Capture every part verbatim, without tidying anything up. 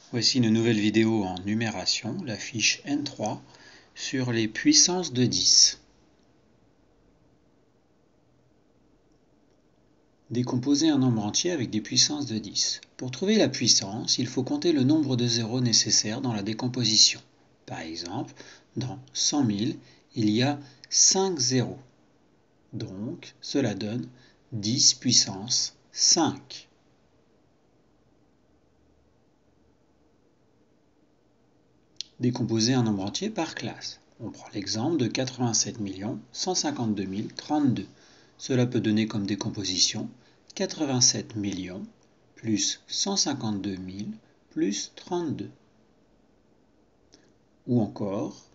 Voici une nouvelle vidéo en numération, la fiche N trois, sur les puissances de dix. Décomposer un nombre entier avec des puissances de dix. Pour trouver la puissance, il faut compter le nombre de zéros nécessaires dans la décomposition. Par exemple, dans cent mille, il y a cinq zéros. Donc, cela donne dix puissance cinq. Décomposer un nombre entier par classe. On prend l'exemple de quatre-vingt-sept millions cent cinquante-deux mille trente-deux. Cela peut donner comme décomposition quatre-vingt-sept millions plus cent cinquante-deux mille plus trente-deux. Ou encore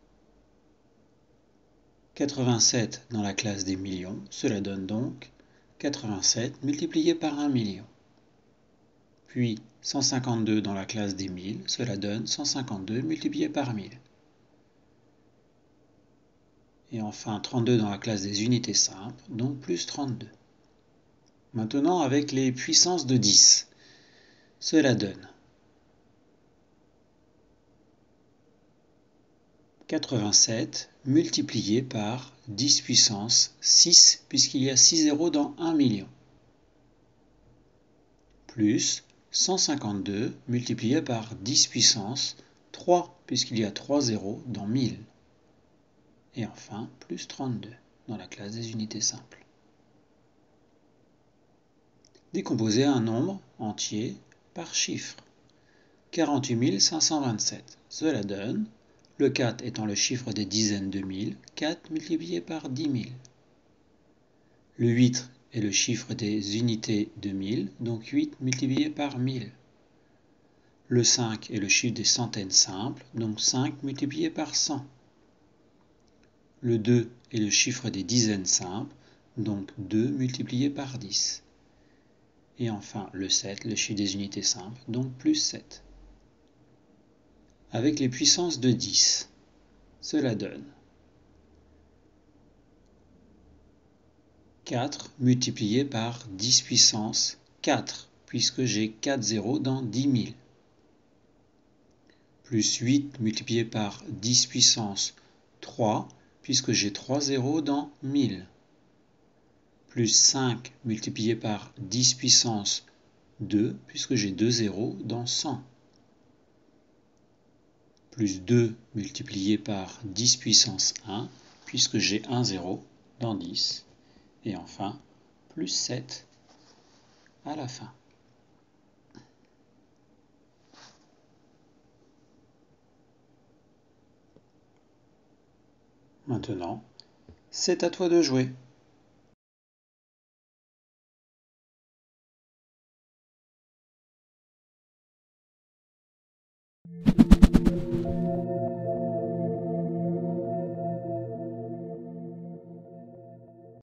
quatre-vingt-sept dans la classe des millions, cela donne donc quatre-vingt-sept multiplié par un million. Puis cent cinquante-deux dans la classe des mille, cela donne cent cinquante-deux multiplié par mille. Et enfin trente-deux dans la classe des unités simples, donc plus trente-deux. Maintenant avec les puissances de dix, cela donne quatre-vingt-sept multiplié par dix puissance six, puisqu'il y a six zéros dans un million, plus cent cinquante-deux multiplié par dix puissance trois, puisqu'il y a trois zéros dans mille, et enfin plus trente-deux dans la classe des unités simples. Décomposer un nombre entier par chiffre. quarante-huit mille cinq cent vingt-sept, cela donne, le quatre étant le chiffre des dizaines de mille, quatre multiplié par dix mille. Le huit est le chiffre des unités de mille, donc huit multiplié par mille. Le cinq est le chiffre des centaines simples, donc cinq multiplié par cent. Le deux est le chiffre des dizaines simples, donc deux multiplié par dix. Et enfin le sept, le chiffre des unités simples, donc plus sept. Avec les puissances de dix, cela donne quatre multiplié par dix puissance quatre, puisque j'ai quatre zéros dans dix mille. Plus huit multiplié par dix puissance trois, puisque j'ai trois zéros dans mille. Plus cinq multiplié par dix puissance deux, puisque j'ai deux zéros dans cent. Plus deux multiplié par dix puissance un, puisque j'ai un zéro dans dix. Et enfin, plus sept à la fin. Maintenant, c'est à toi de jouer.